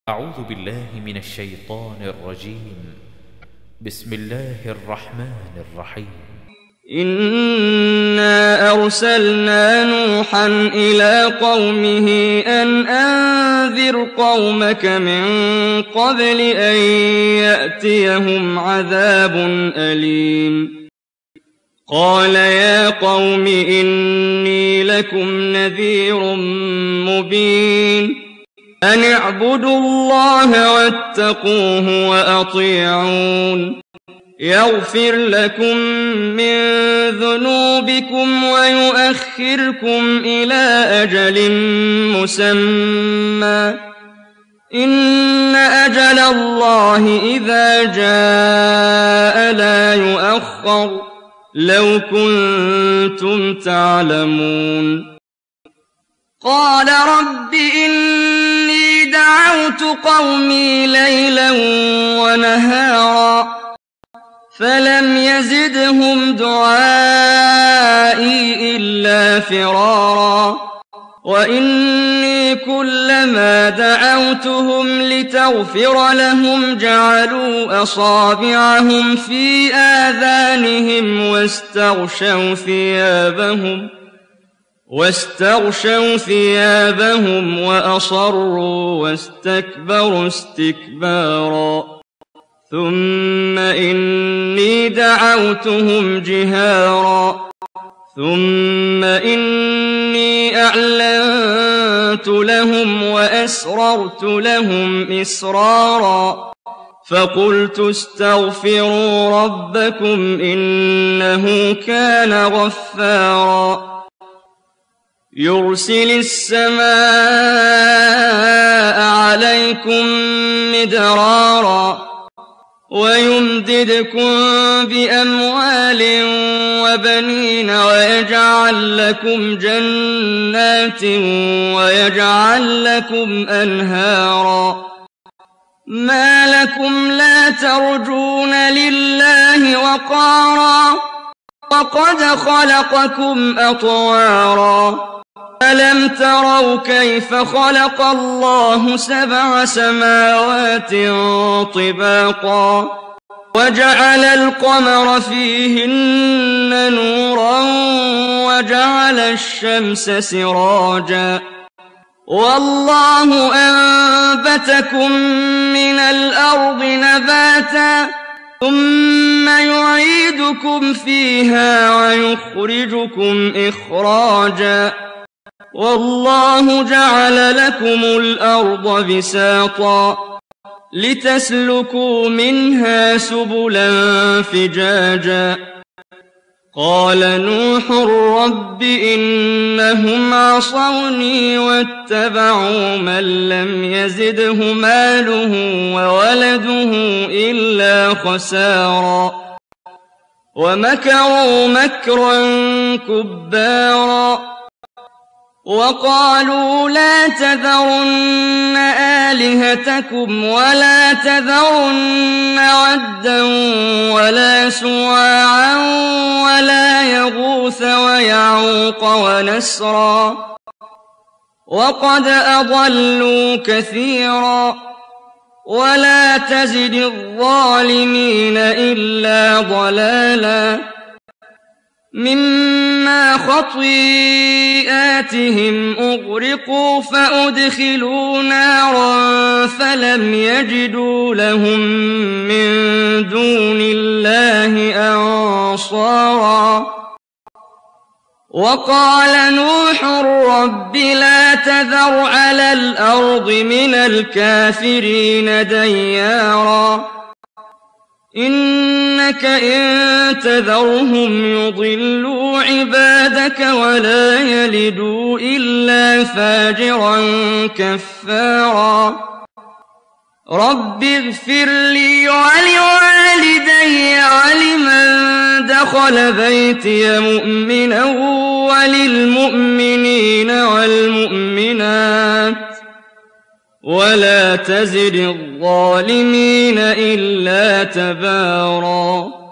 أعوذ بالله من الشيطان الرجيم. بسم الله الرحمن الرحيم. إنا أرسلنا نوحا إلى قومه أن أنذر قومك من قبل أن يأتيهم عذاب أليم. قال يا قوم إني لكم نذير مبين أن اعبدوا الله واتقوه وأطيعون يغفر لكم من ذنوبكم ويؤخركم إلى أجل مسمى إن أجل الله إذا جاء لا يؤخر لو كنتم تعلمون. قال رب إني دعوت قومي ليلا ونهارا فلم يزدهم دعائي إلا فرارا وإني كلما دعوتهم لتغفر لهم جعلوا أصابعهم في آذانهم واستغشوا ثيابهم وأصروا واستكبروا استكبارا ثم إني دعوتهم جهارا ثم إني أعلنت لهم وأسررت لهم إسرارا فقلت استغفروا ربكم إنه كان غفارا يرسل السماء عليكم مدرارا ويمددكم بأموال وبنين ويجعل لكم جنات ويجعل لكم أنهارا ما لكم لا ترجون لله وقارا وقد خلقكم أطوارا ألم تروا كيف خلق الله 7 سماوات طباقا وجعل القمر فيهن نورا وجعل الشمس سراجا والله أنبتكم من الأرض نباتا ثم يعيدكم فيها ويخرجكم إخراجا والله جعل لكم الأرض بساطا لتسلكوا منها سبلا فجاجا قال نوح رب إنهم عصوني واتبعوا من لم يزده ماله وولده إلا خسارا ومكروا مكرا كبارا وقالوا لا تذرن آلهتكم ولا تذرن ودا ولا سواعا ولا يغوث ويعوق ونسرا وقد أضلوا كثيرا ولا تزد الظالمين إلا ضلالا مما خطيئاتهم أغرقوا فأدخلوا نارا فلم يجدوا لهم من دون الله أنصارا وقال نوح رب لا تذر على الأرض من الكافرين ديارا إنك إن تذرهم يضلوا عبادك ولا يلدوا إلا فاجرا كفارا رب اغفر لي ولوالدي ولمن دخل بيتي مؤمنا وللمؤمنين والمؤمنات ولا تزد الظالمين إلا تبارا.